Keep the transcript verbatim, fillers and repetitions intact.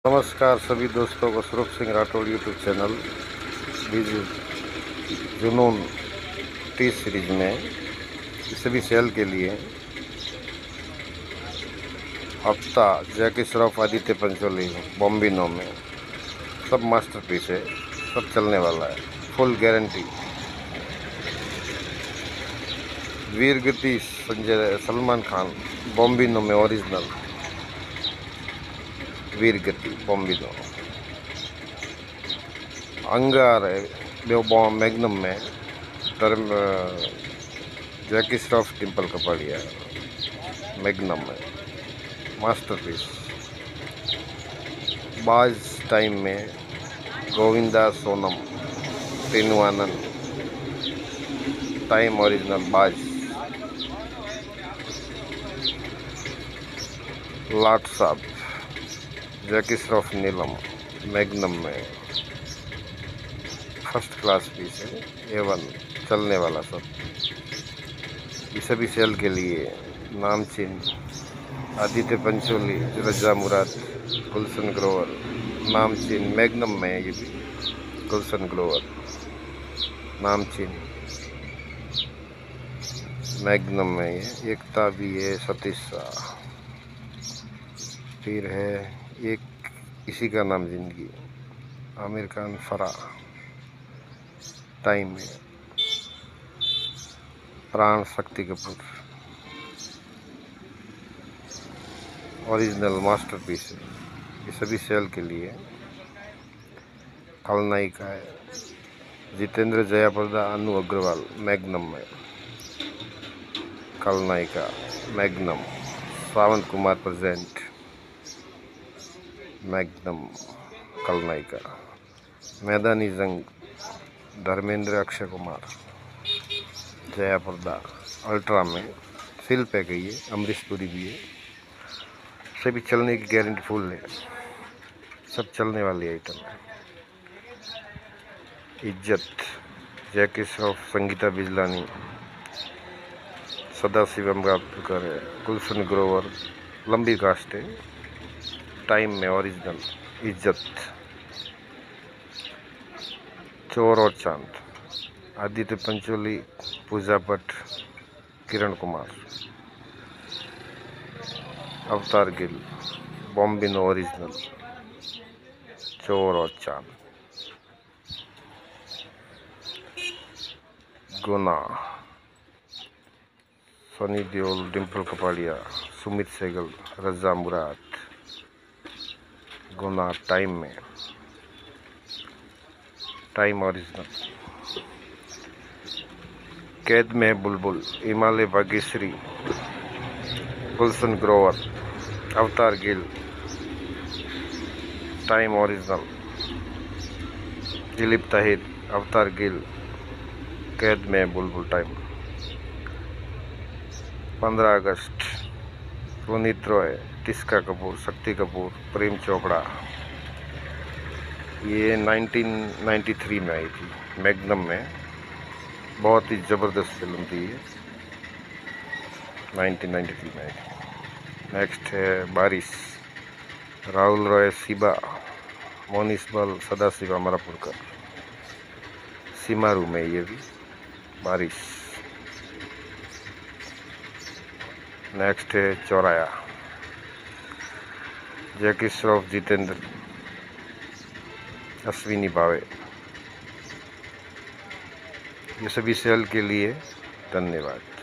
नमस्कार सभी दोस्तों को, स्वरूप सिंह राठौड़ यूट्यूब चैनल बीज जुनून टी सीरीज में सभी सेल के लिए हफ्ता जैकी श्रॉफ आदित्य पंचोली बॉम्बिनो में सब मास्टरपीस है, सब चलने वाला है, फुल गारंटी। वीर गति संजय सलमान खान बॉम्बिनो में ओरिजिनल वीर गति बॉम्बिनो। अंगार है मैग्नम में टर्म जैकी श्रॉफ टिम्पल कपाड़िया मैग्नम में मास्टरपीस। बाज टाइम में गोविंदा सोनम तीनू आनंद time original Baaz. Laat Saheb Jackie Shroff Neelam Magnum में फर्स्ट क्लास पीस है, एवन चलने वाला सब। ये सभी सेल के लिए नामचीन आदित्य पंचोली रजा मुराद गुलशन ग्रोवर नामचीन मैग्नम में, ये भी गुलशन ग्रोवर नामचीन मैग्नम में। ये एकता भी है, सतीश शाह फिर है एक इसी का नाम जिंदगी आमिर खान फरा टाइम में। प्राण शक्ति कपूर ओरिजिनल मास्टरपीस है, ये सभी सेल के लिए। खलनायिका है जितेंद्र जयाप्रदा अनु अग्रवाल मैग्नम में Khalnayika Magnum. Sawant Kumar present Magnum Khalnayika. Maidani Jung Dharmendra Akshay Kumar Jayaprada ultra में सिल पे गई है, अमरीश पुरी भी है। सभी चलने की गारंटी फुल है, सब चलने वाली आइटम है। इज्जत जैकी श्रॉफ संगीता बिजलानी सदाशिवम गावकर है, गुलशन ग्रोवर लंबी कास्ट है टाइम में ओरिजिनल इज्जत। चोर और चांद आदित्य पंचोली पूजा भट्ट किरण कुमार अवतार गिल बॉम्बिनो ओरिजिनल चोर और चांद। गुना सनी देओल डिम्पल कपाड़िया सुमित सहगल रजा मुराद गुना टाइम में time original. Qaid Mein Bulbul Himalay Bhagyashree Gulshan Grover Avtar Gill time original. Dilip Tahir Avtar Gill कैद में बुलबुल टाइम। पंद्रह अगस्त पुनीत रॉय टिस्का कपूर शक्ति कपूर प्रेम चोपड़ा। ये नाइनटीन नाइंटी थ्री में आई थी मैग्नम में, बहुत ही ज़बरदस्त फिल्म थी ये, नाइनटीन नाइंटी थ्री में आई थी। नेक्स्ट है बारिश राहुल रॉय सीबा मोनिस बल सदाशिव अमरापुरकर सीमारू में, ये भी बारिश। नेक्स्ट है चौराया जैकी श्रॉफ जितेंद्र अश्विनी भावे। ये सभी सेल के लिए धन्यवाद।